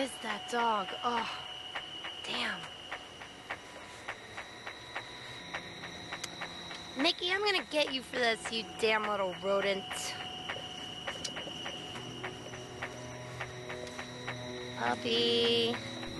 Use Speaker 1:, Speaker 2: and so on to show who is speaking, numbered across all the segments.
Speaker 1: is that dog? Oh, damn. Mickey, I'm gonna get you for this, you damn little rodent. Puppy.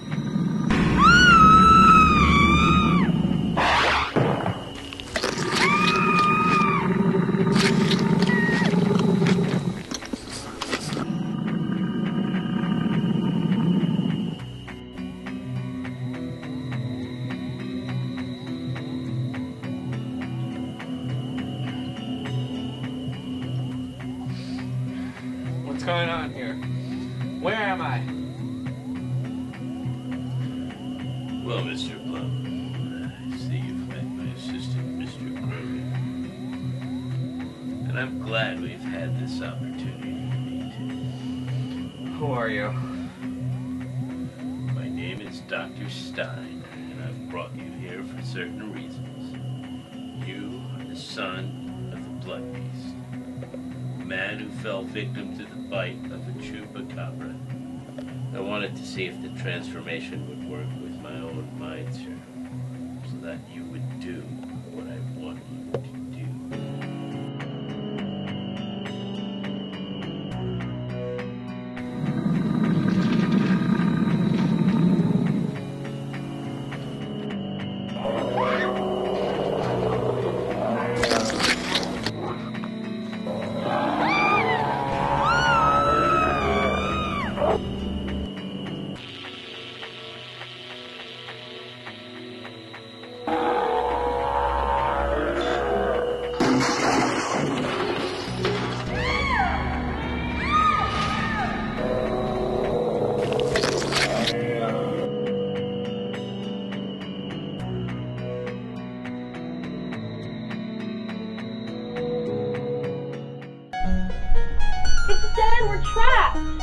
Speaker 2: What's going on here? Where am I?
Speaker 3: Well, Mr. Plum, I see you've met my assistant, Mr. Grogan. And I'm glad we've had this opportunity to meet.
Speaker 2: Who are you?
Speaker 3: My name is Dr. Stein, and I've brought you here for certain reasons. You are the son of the Blood Beast, a man who fell victim to the bite of a chupacabra. I wanted to see if the transformation would work with my own mind, sir, so that you would do what I want you to do.
Speaker 4: It's dead, we're trapped!